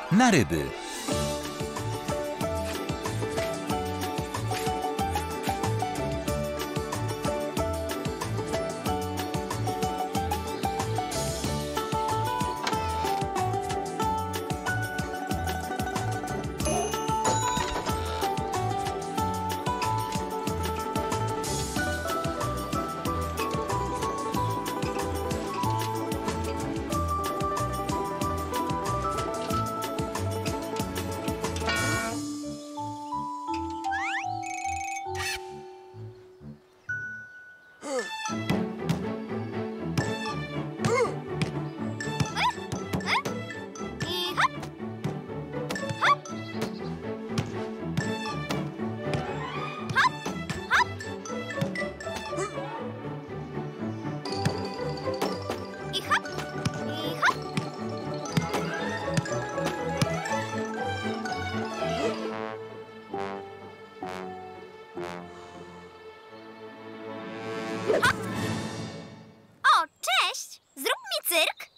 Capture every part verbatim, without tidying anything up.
na ryby. O, cześć! Zrób mi cyrk.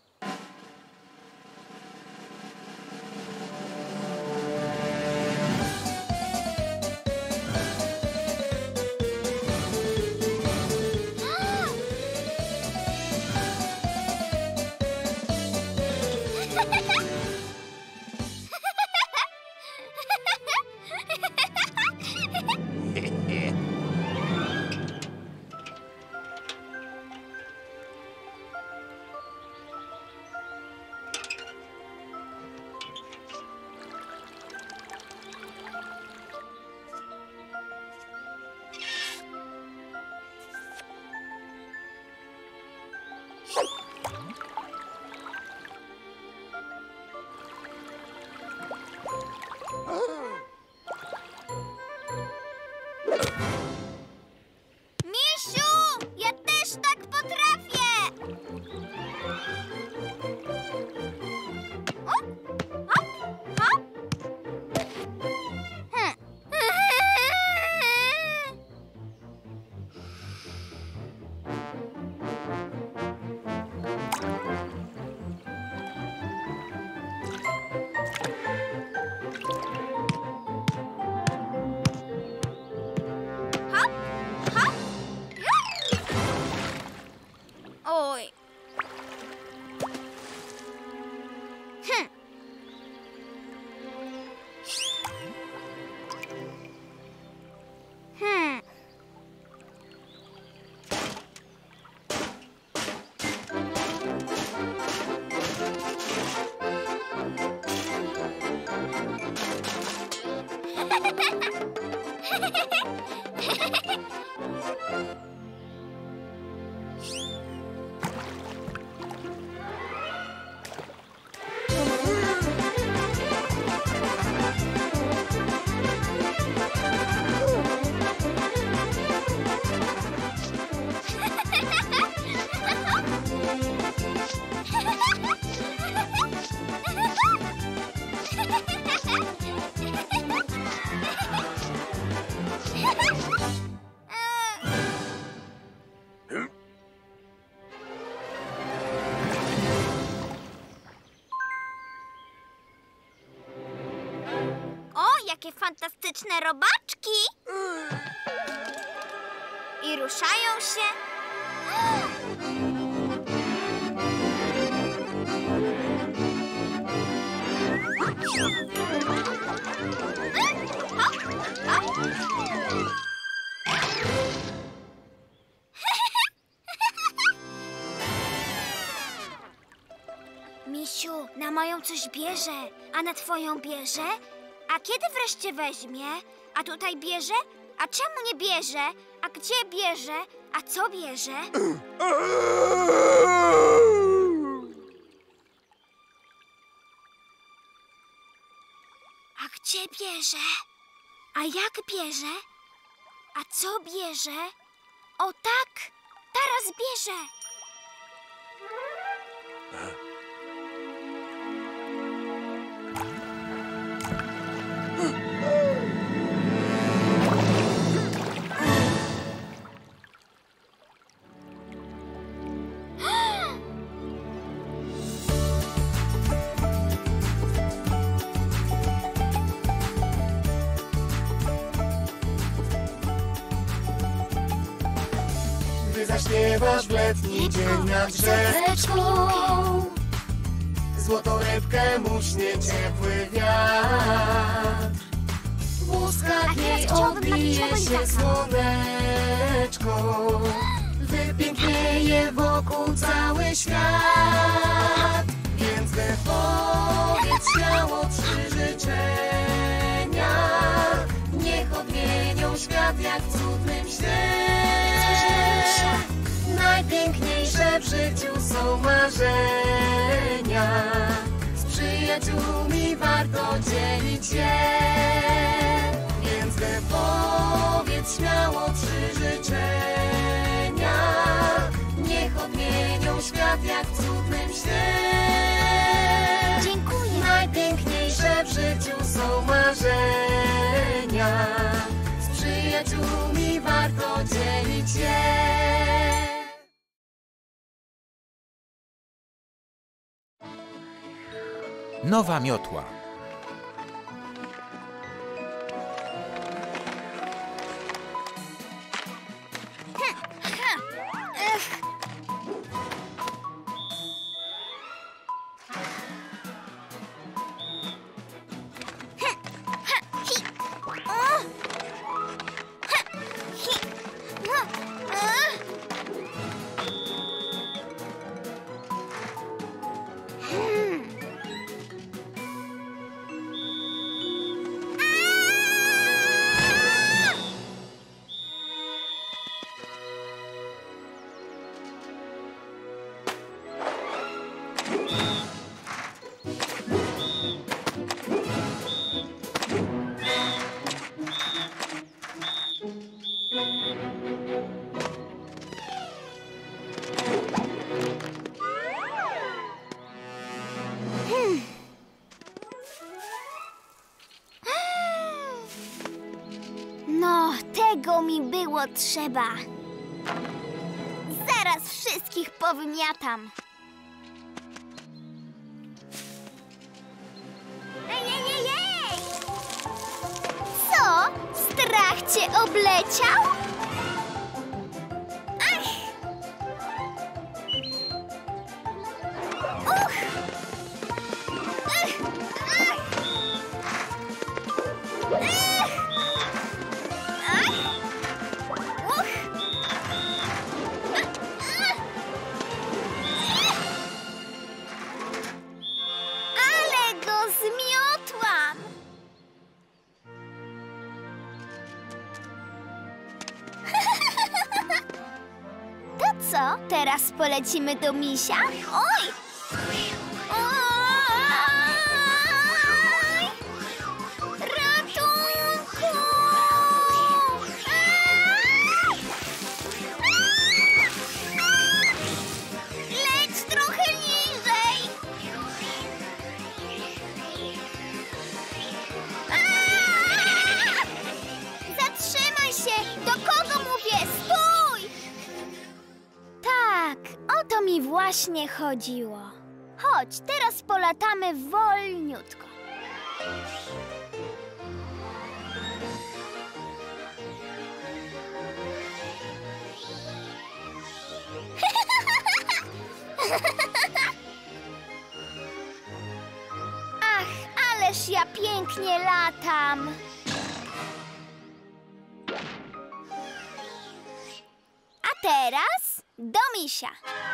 Misiu, ja też tak potrafię! Hop, hop, hop. Hm. Hop, hop. Oj. Hm. Hmm. O, jakie fantastyczne robaczki! I ruszają się. Misiu, na moją coś bierze, a na twoją bierze? A kiedy wreszcie weźmie? A tutaj bierze? A czemu nie bierze? A gdzie bierze? A co bierze? A gdzie bierze? A jak bierze? A co bierze? O tak, teraz bierze. Ty zaśpiewasz w letni dzień nad rzeczką. Złotą rybkę muśnie ciepły wiatr. W łuskach jej odbije się słoneczko. Wypięknieje wokół cały świat. Więc wypowiedz śmiało trzy życzenia. Niech odmienią świat jak w cudnym śnie. Najpiękniejsze w życiu są marzenia. Z przyjaciółmi warto dzielić je. Więc wypowiedz śmiało trzy życzenia. Niech odmienią świat jak w cudnym śnie. Dziękuję. Najpiękniejsze w życiu są marzenia. Z przyjaciółmi warto dzielić je. Nowa miotła. No, tego mi było trzeba. Zaraz wszystkich powymiatam. Ej, ej, ej, ej! Co? Strach cię obleciał? Ach! Uch! Ech! Ach! Ech! Ach! Uch! Ale go zmiotłam! To co? Teraz polecimy do misia? Oj! Oj! Ratunku! Leć trochę niżej! Zatrzymaj się! Do kogo mówię? Stój! Tak, o to mi właśnie chodziło. Chodź, teraz polatamy wolniutko. Ach, ależ ja pięknie latam. A teraz do misia.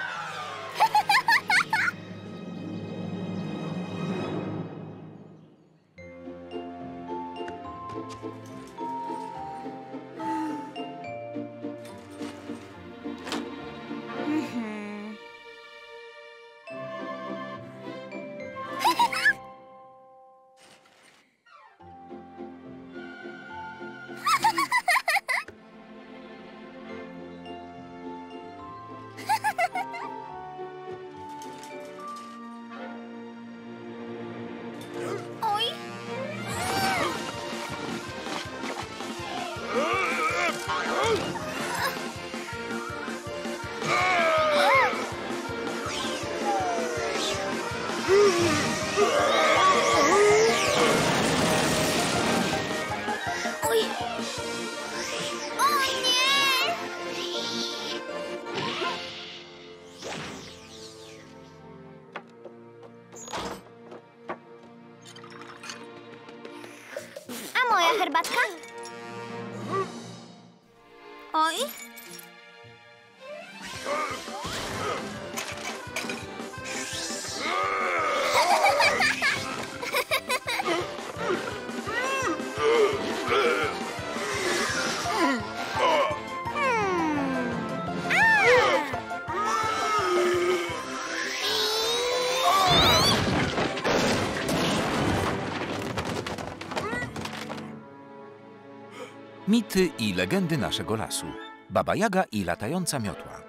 Mhm. Twoja herbatka? Oj. Mity i legendy naszego lasu. Baba Jaga i latająca miotła.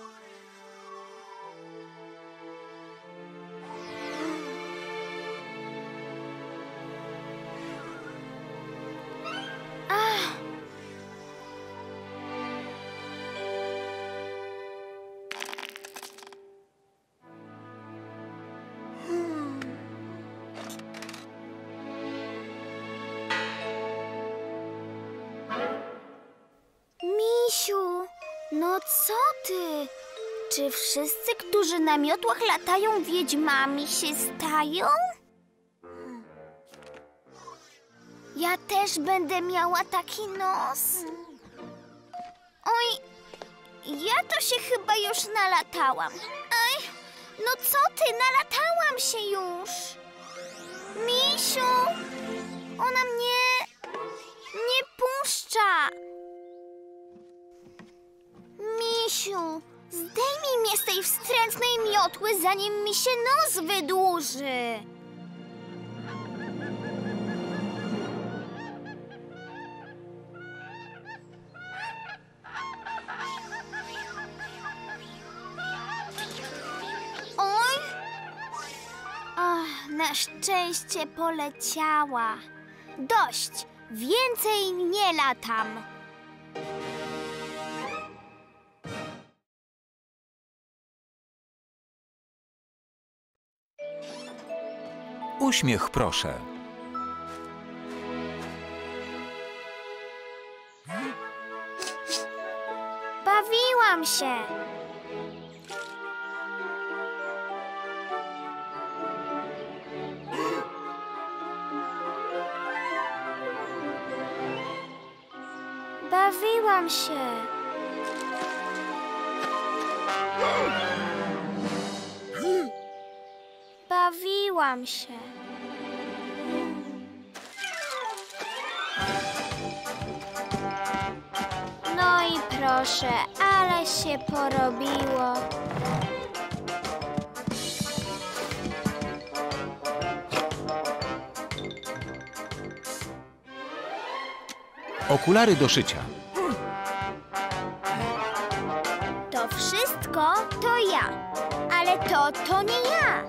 Misiu, no co ty? Czy wszyscy, którzy na miotłach latają, wiedźmami się stają? Ja też będę miała taki nos. Oj, ja to się chyba już nalatałam. Oj, no co ty, nalatałam się już. Misiu, ona mnie nie puszcza. Misiu, zdejmij mnie z tej wstrętnej miotły, zanim mi się nos wydłuży. Oj! Ach, na szczęście poleciała. Dość, więcej nie latam. Uśmiech, proszę. Bawiłam się. Bawiłam się. Bawiłam się. No i proszę, ale się porobiło. Okulary do szycia. To wszystko to ja, ale to to nie ja.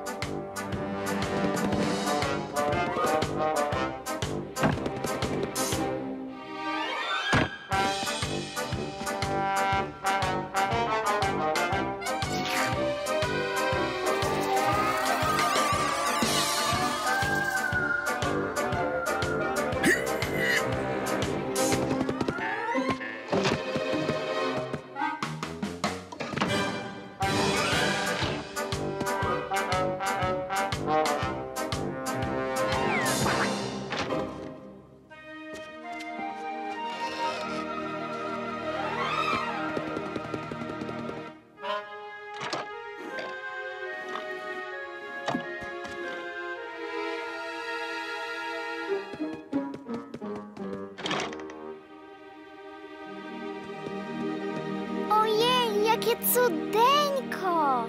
Ojej, jakie cudeńko!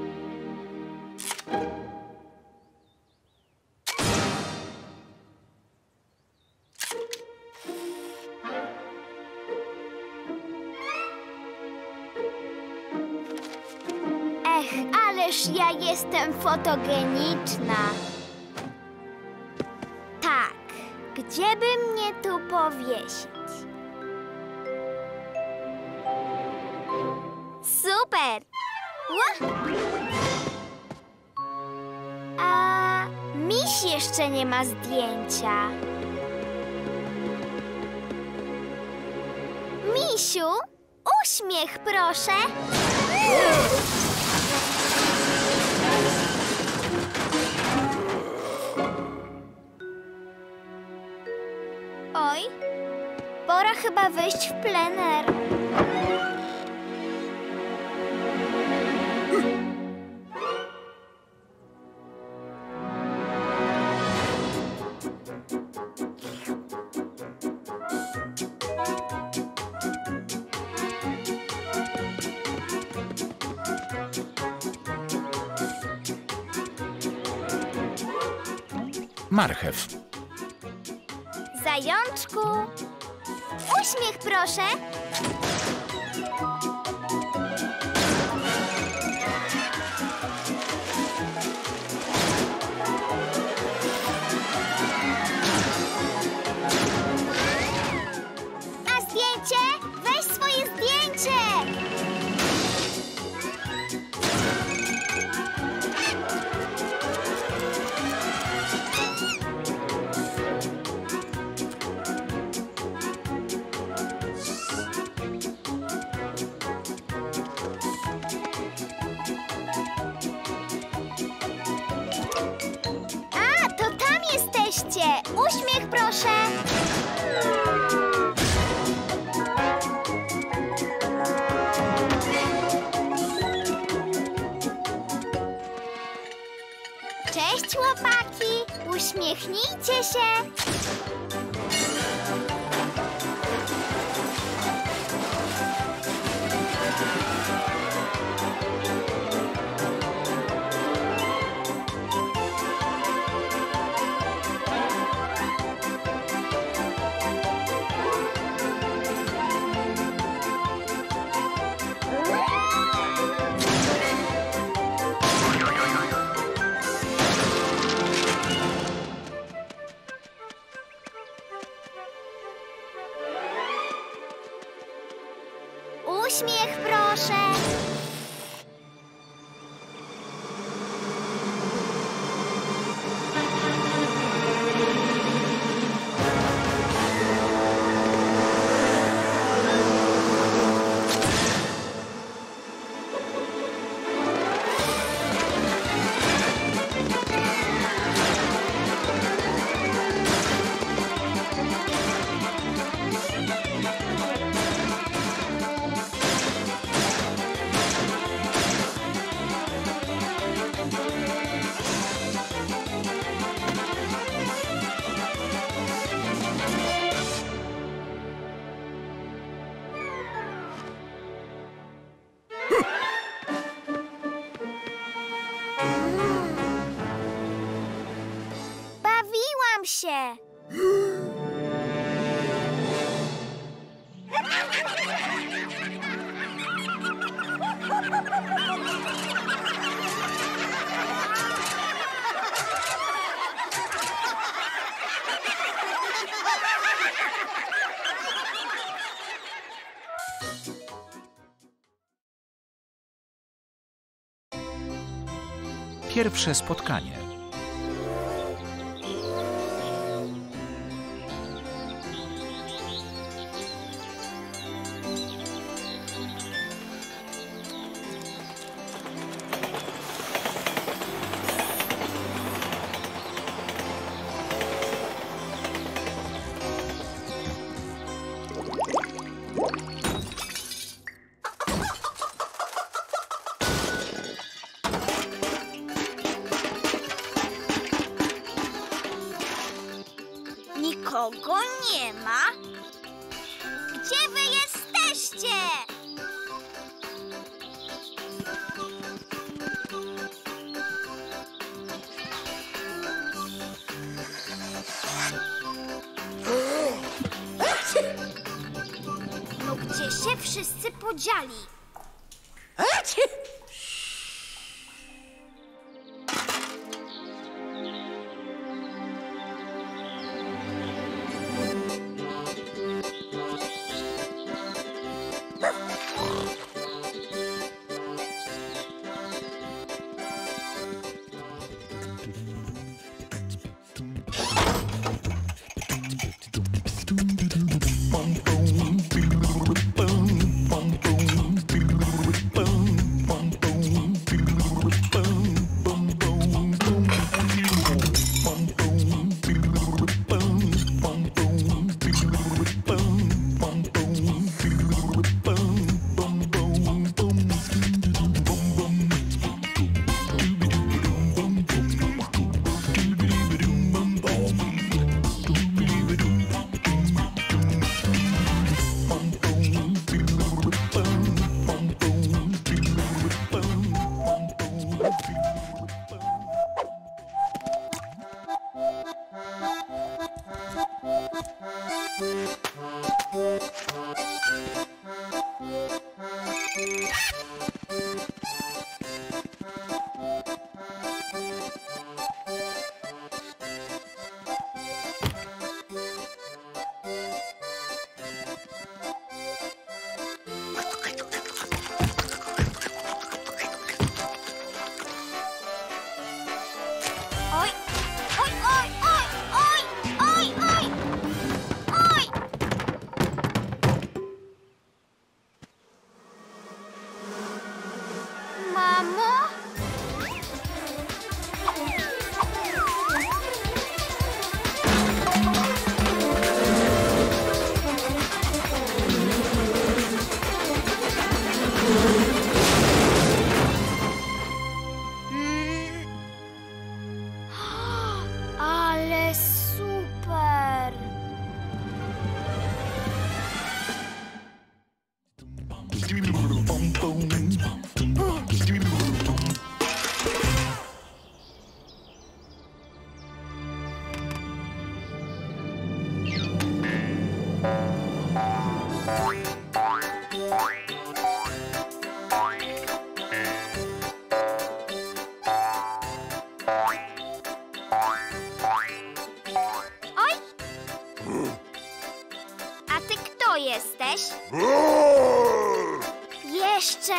Ech, ależ ja jestem fotogeniczna. Tak, gdzie by mnie tu powiesić? Super! Ła! A miś jeszcze nie ma zdjęcia. Misiu, uśmiech proszę. Oj. chyba wyjść w plener. Marchew. Zajączku, uśmiech proszę. A zdjęcie? Weź swoje zdjęcie. A, to tam jesteście. Uśmiech proszę. Cześć, chłopaki! Uśmiechnijcie się! Uśmiech proszę! Bawiłam się! Pierwsze spotkanie. Nikogo nie ma? Gdzie wy jesteście? No gdzie się wszyscy podzieli? Boom, boom, boom, boom, boom, boom, boom. Mamo? Mm. Ale super! Oj! A ty kto jesteś? Jeszcze!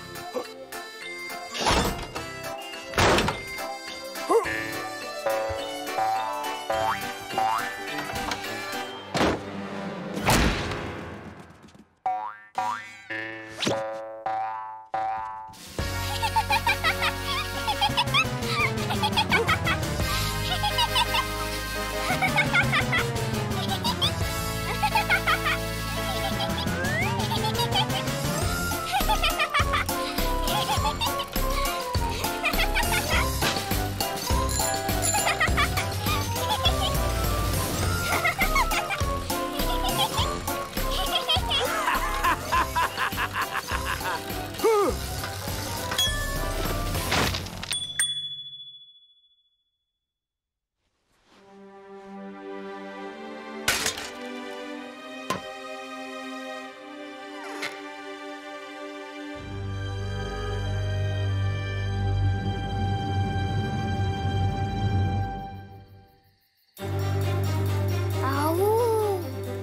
Au!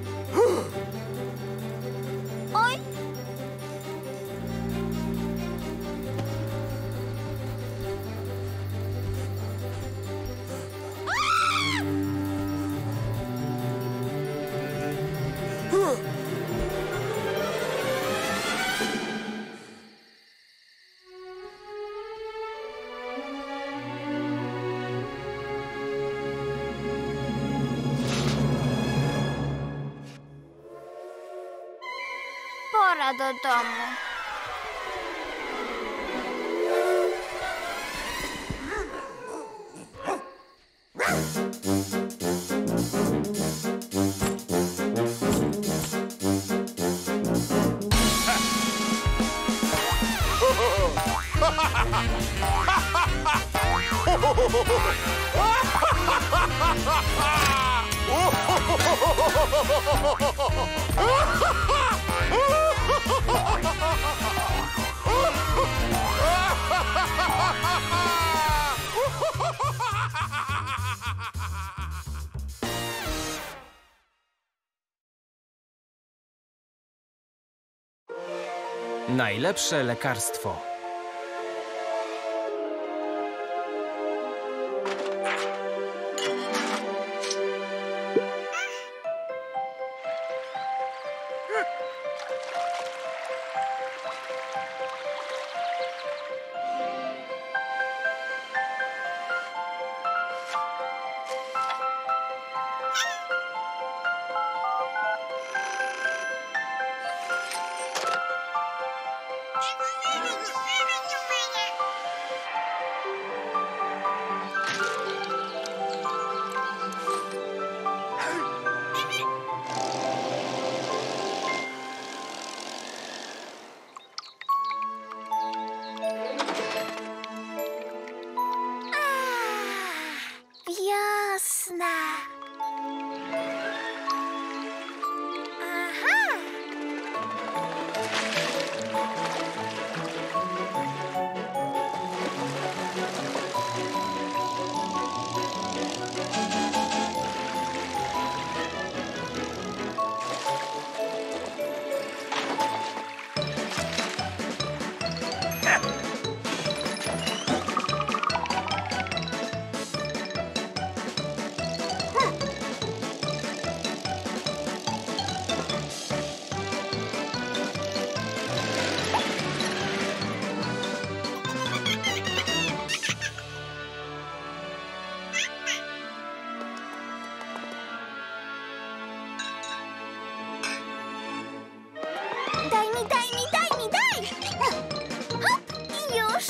Oj! Pora do domu. Najlepsze lekarstwo. już!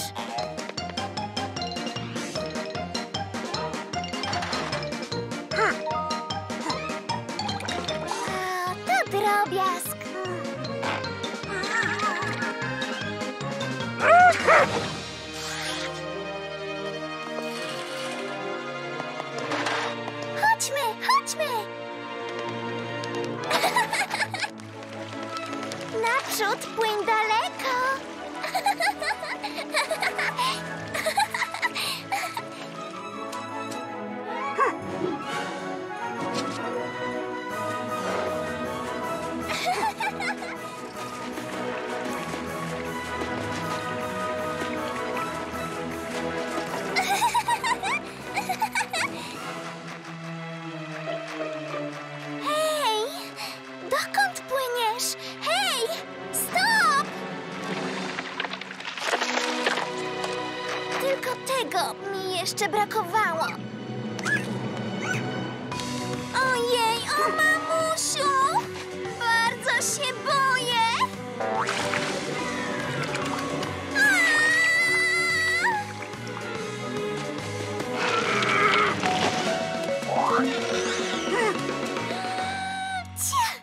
A, to drobiazg. Chodźmy, chodźmy! Naprzód, płyń daleko! Hej! Dokąd płyniesz? Hej! Stop! Tylko tego mi jeszcze brakowało. Ojej, o mamusiu! Bardzo się boję! Cia!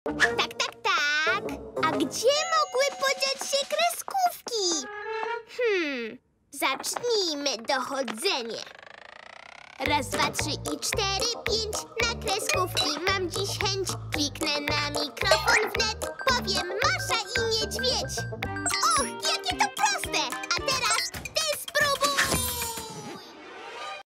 Tak, tak, tak. A gdzie mogły podziać się kreskówki? Hmm, zacznijmy dochodzenie. Raz, dwa, trzy i cztery, pięć. Na kreskówki mam dziś chęć. Kliknę na mikrofon wnet. Powiem Masza i niedźwiedź.